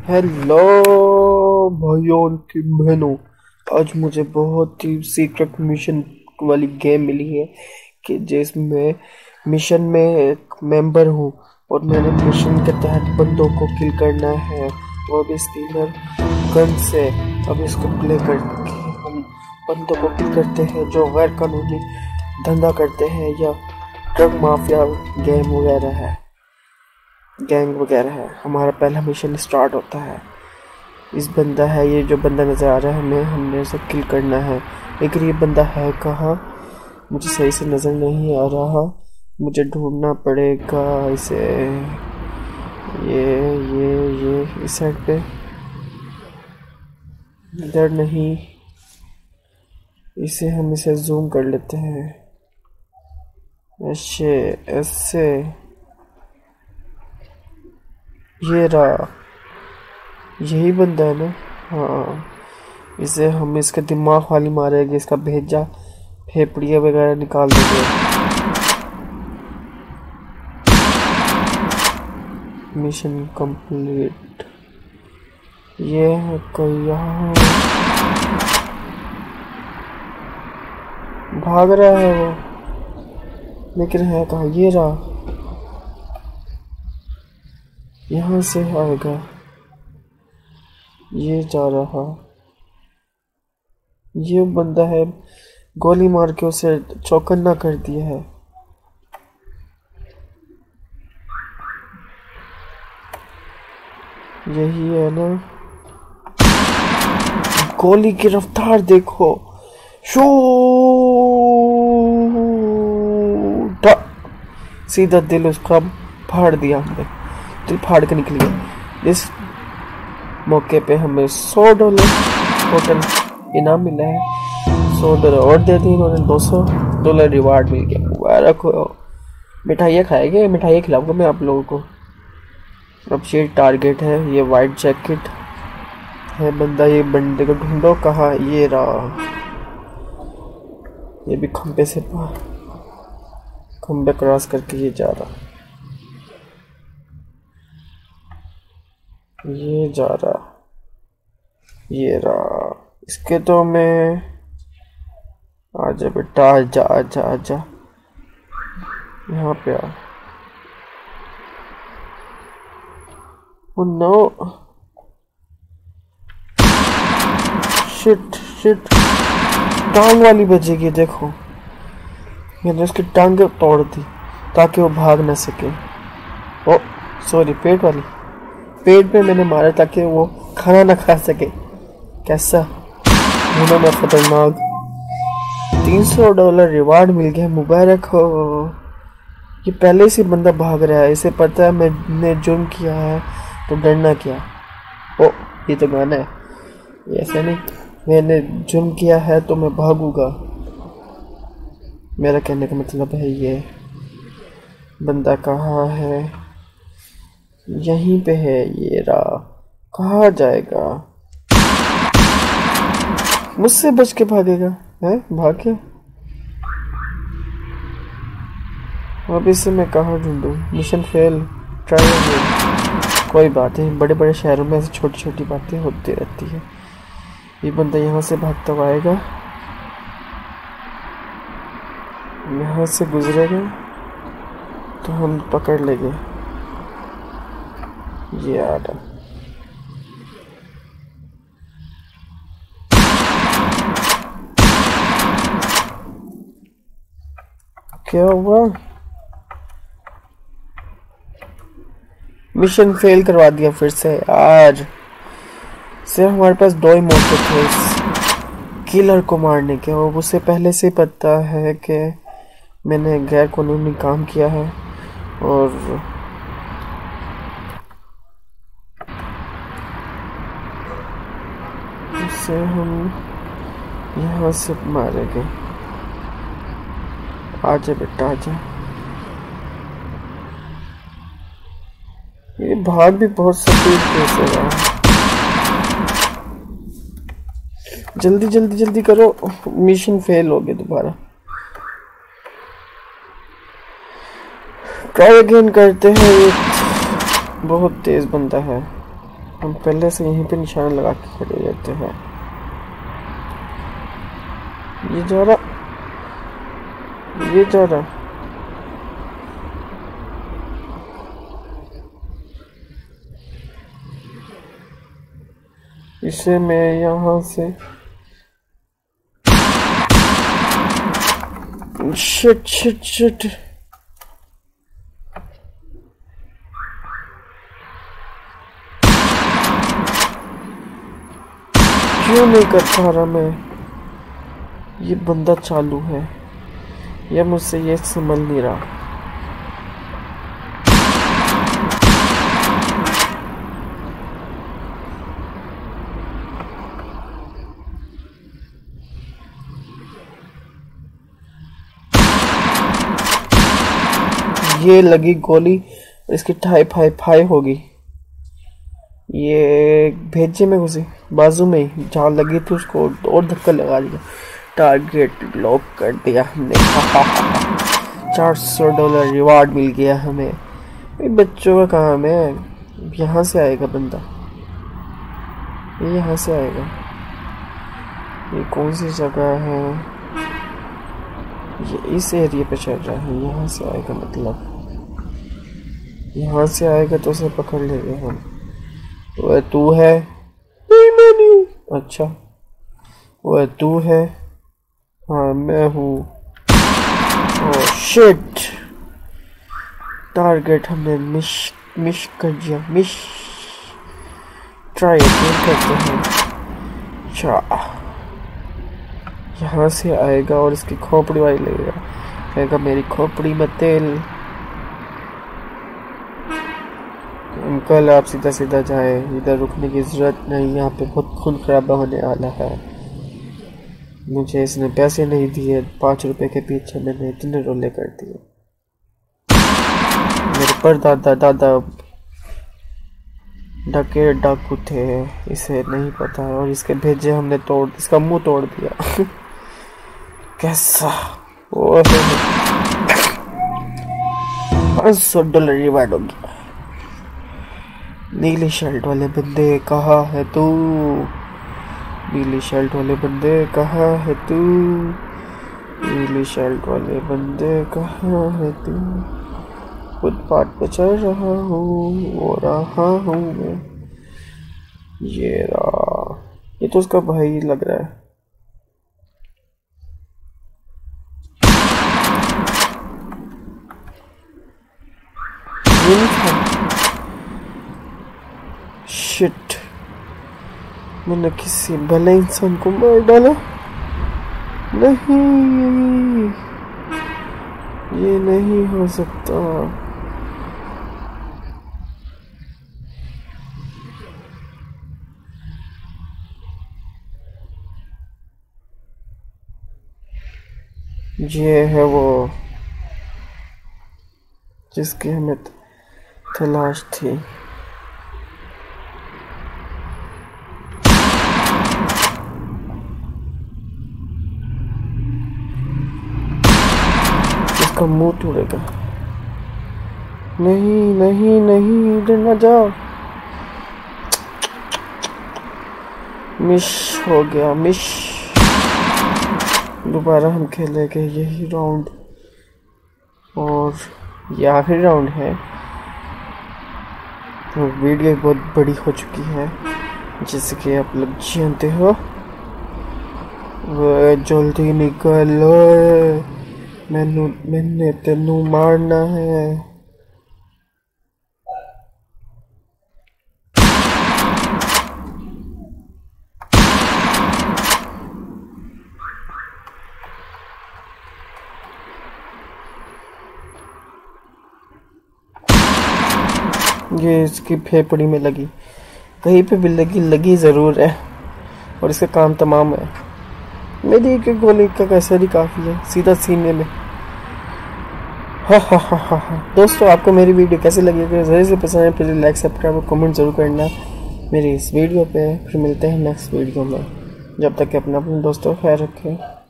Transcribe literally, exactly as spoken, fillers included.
Hello भाइयों की बहनों। आज मुझे बहुत ही सीक्रेट मिशन वाली गेम मिली है कि जिसमें मिशन में एक मेंबर हूँ और मैंने मिशन के तहत बंदों को किल करना है, वो भी स्टीलर गन से। अब इसको प्ले करके हम बंदों को किल करते हैं जो गैर कानूनी धंधा करते हैं या ड्रग माफिया गेम वगैरह है गैंग वगैरह है। हमारा पहला मिशन स्टार्ट होता है। इस बंदा है, ये जो बंदा नज़र आ रहा है हमें हमने उसे किल करना है। लेकिन ये बंदा है कहाँ, मुझे सही से नज़र नहीं आ रहा। मुझे ढूंढना पड़ेगा इसे। ये ये ये इस साइड पे, इधर नहीं। इसे हम इसे जूम कर लेते हैं ऐसे ऐसे। ये रहा, यही बंदा है ना। हाँ, इसे हम इसके दिमाग वाली मारेंगे, इसका भेजा फेफड़ियाँ वगैरह निकाल देंगे। Mission complete. ये है कोई यहाँ भाग रहा है वो, लेकिन है कहाँ। ये रहा, यहाँ से आएगा। ये जा रहा, ये बंदा है, गोली मार के उसे चौकन्ना कर दिया है। यही है ना। गोली की रफ्तार देखो, शू सीधा दिल उसका फाड़ दिया हमने, दिल फाड़ के निकल गया। इस मौके पे हमें सौ डॉलर टोटल इनाम मिला है। सौ डॉलर और दे दी इन्होंने, दो सौ डॉलर रिवार्ड मिल गया। मुबारक हो। मिठाइयाँ खाएंगे, मिठाइयाँ खिलाऊंगा मैं आप लोगों को। अब ये टारगेट है, ये वाइट जैकेट है बंदा। ये बंदे को ढूंढो, कहाँ। ये रहा, ये भी खंबे से खंबे क्रॉस करके ये जा रहा, ये जा रहा, ये रहा। इसके तो मैं, आजा बेटा, आजा आजा आजा, यहाँ पे आ। ओ नो, शिट शिट, टांग वाली बजेगी। देखो, मैंने उसकी टांग तोड़ दी ताकि वो भाग ना सके। ओ सॉरी, पेट वाली, पेट पे मैंने मारा ताकि वो खाना ना खा सके। कैसा उन्होंने खतरनाक। तीन सौ डॉलर रिवार्ड मिल गया, मुबारक हो। ये पहले से बंदा भाग रहा है, इसे पता है मैंने जुर्म किया है तो डरना क्या। ओ ये तो गाना है, ऐसा नहीं, मैंने जुर्म किया है तो मैं भागूंगा। मेरा कहने का मतलब है ये बंदा कहाँ है, यहीं पे है। ये रहा, कहाँ जाएगा, मुझसे बच के भागेगा है, भाग गया। अब इसे मैं कहाँ ढूंढूं। Mission fail, try again. कोई बात नहीं, बड़े बड़े शहरों में ऐसी छोटी छोटी बातें होती रहती है। ये बंदा यहाँ से भागता हुआ आएगा, यहाँ से गुजरेगा तो हम पकड़ लेंगे। ये आ रहा, क्या हुआ। मिशन फेल करवा दिया फिर से यार। सिर्फ हमारे पास दो ही मौके थे इस किलर को मारने के, और उसे पहले से पता है कि मैंने गैर कानूनी काम किया है। और इसे हम यहाँ से मारेंगे। आजा बेटा आजा। ये भाग भी बहुत स्पीड से रहा है। जल्दी जल्दी जल्दी करो, मिशन फेल हो गया दोबारा। ट्राई अगेन करते हैं। बहुत तेज बंदा है। हम पहले से यहीं पे निशान लगा के खड़े रहते हैं। ये जा रहा, ये जा रहा। इसे मैं यहाँ से शिट शिट शिट क्यों नहीं कर पा रहा मैं? ये बंदा चालू है या मुझसे ये समझ नहीं रहा। ये लगी गोली, इसकी ठाई फाई फाई होगी। ये भेजे में घुसी बाजू में ही, जहाँ लगी थी उसको और धक्का लगा दिया। टारगेट लॉक कर दिया हमने। चार सौ डॉलर रिवार्ड मिल गया हमें। ये बच्चों का काम है। यहाँ से आएगा बंदा, ये यहाँ से आएगा। ये कौन सी जगह है? ये इस एरिया पे चल रहा है। यहाँ से आएगा, मतलब यहाँ से आएगा तो उसे पकड़ लेंगे हम। वह तू है? नहीं मैं नहीं हूँ। अच्छा वह तू है? हाँ मैं हूँ। ओह शिट, टारगेट हमने मिस मिस कर दिया। मिस ट्राई अगेन करते हैं। अच्छा यहाँ से आएगा और इसकी खोपड़ी वाली लगेगा, कहेगा मेरी खोपड़ी में तेल। अंकल आप सीधा सीधा जाए, इधर रुकने की जरूरत नहीं, यहाँ पे बहुत खून खराबा होने वाला है। मुझे इसने पैसे नहीं दिए, पाँच रुपए के पीछे मैंने इतने रोले कर दिए। मेरे पर दादा दादा डके डाकू थे, इसे नहीं पता है। और इसके भेजे हमने तोड़, इसका मुंह तोड़ दिया। कैसा? ओह पाँच सौ डॉलर रिवार्ड हो गया। नीली शर्ट वाले बंदे कहाँ है तू? नीली शर्ट वाले बंदे कहाँ है तू? नीली शर्ट वाले बंदे कहाँ है तू? फुटपाथ पे चल रहा हूँ, वो रहा हूँ मैं। ये रहा, ये तो उसका भाई लग रहा है। शिट, मैंने किसी भले इंसान को मार डाला। नहीं, ये नहीं हो सकता। ये है वो जिसकी हमें तलाश थी। इसका मुंह तोड़ेगा। नहीं नहीं नहीं, इधर ना जाओ। मिस हो गया, मिस। दोबारा हम खेलेंगे यही राउंड, और ये आखिरी राउंड है। तो वीडियो बहुत बड़ी हो चुकी है, जैसे कि आप लोग जानते हो। वो जल्दी निकलो, मैनू मैंने तेनू मारना है। ये इसकी फेफड़ी में लगी, कहीं पे भी लगी, लगी ज़रूर है, और इसका काम तमाम है। मेरी एक गोली का कैसे भी काफ़ी है, सीधा सीने में। हा हा हा हा हा। दोस्तों, आपको मेरी वीडियो कैसी लगी? अगर ज़रूर से पसंद है प्लीज़ लाइक सब्सक्राइब और कमेंट ज़रूर करना मेरी इस वीडियो पे। फिर मिलते हैं नेक्स्ट वीडियो में। जब तक कि अपना अपने दोस्तों का ख्याल रखें।